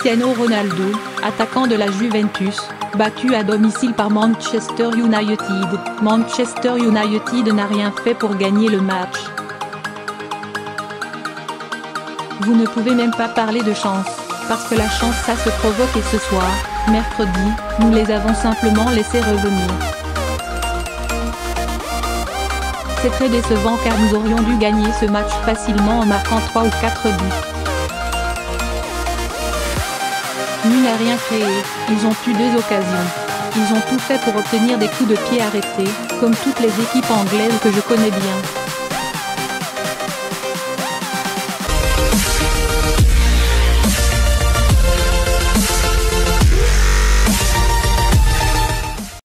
Cristiano Ronaldo, attaquant de la Juventus, battu à domicile par Manchester United. Manchester United n'a rien fait pour gagner le match. Vous ne pouvez même pas parler de chance, parce que la chance ça se provoque et ce soir, mercredi, nous les avons simplement laissés revenir. C'est très décevant car nous aurions dû gagner ce match facilement en marquant 3 ou 4 buts. Nul n'a rien créé, ils ont eu 2 occasions. Ils ont tout fait pour obtenir des coups de pied arrêtés, comme toutes les équipes anglaises que je connais bien.